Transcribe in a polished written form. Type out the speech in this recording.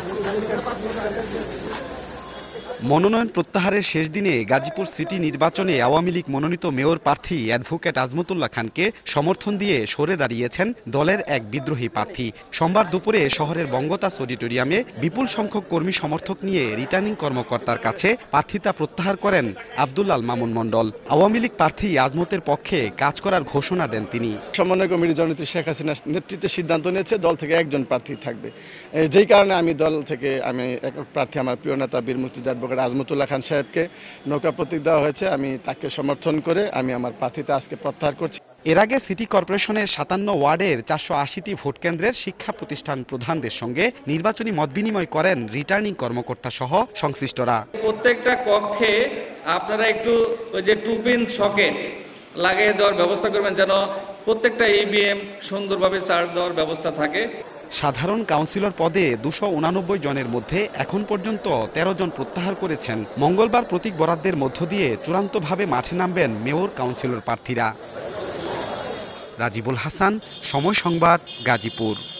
মনোনয়ন প্রত্যাহারের শেষ দিনে গাজীপুর সিটি নির্বাচনে আওয়ামী লীগ মনোনীত মেয়র প্রার্থী অ্যাডভোকেট আজমতুল্লাহ খানকে সমর্থন দিয়ে সরে দাঁড়িয়েছেন দলের এক বিদ্রোহী প্রার্থী। সোমবার দুপুরে শহরের বঙ্গতাস অডিটোরিয়ামে বিপুল সংখ্যক কর্মী সমর্থক নিয়ে রিটার্নিং কর্মকর্তার কাছে প্রার্থিতা প্রত্যাহার করেন আব্দুল মামুন মণ্ডল। আওয়ামী লীগ প্রার্থী আজমতের পক্ষে কাজ করার ঘোষণা দেন তিনি। সমন্বয় কমিটি জননেত্রী শেখ হাসিনার নেতৃত্বে সিদ্ধান্ত নিয়েছে দল থেকে একজন প্রার্থী থাকবে, যেই কারণে আমি দল থেকে একক প্রার্থী আমার প্রিয় নেতা বীর মুক্তিযোদ্ধা অ্যাডভোকেট আজমতুল্লাহ খান সাহেবকে নৌকা প্রতীক দেওয়া হয়েছে। আমি তাকে সমর্থন করে আমি আমার প্রার্থিতা আজকে প্রত্যাহার করছি। এর আগে সিটি কর্পোরেশনের 57 ওয়ার্ডের 480টি ভোট কেন্দ্রের শিক্ষা প্রতিষ্ঠান প্রধানদের সঙ্গে নির্বাচনী মত বিনিময় করেন রিটার্নিং কর্মকর্তা সহ সংশ্লিষ্টরা। প্রত্যেকটা কক্ষে আপনারা একটু ওই যে 2 পিন সকেট লাগিয়ে দেওয়ার ব্যবস্থা করবেন, যেন প্রত্যেকটা ইভিএম সুন্দরভাবে চার্জ দেওয়ার ব্যবস্থা থাকে। সাধারণ কাউন্সিলর পদে 289 জনের মধ্যে এখন পর্যন্ত 13 জন প্রত্যাহার করেছেন। মঙ্গলবার প্রতীক বরাদ্দের মধ্য দিয়ে চূড়ান্তভাবে মাঠে নামবেন মেয়র কাউন্সিলর প্রার্থীরা। রাজিবুল হাসান, সময় সংবাদ, গাজীপুর।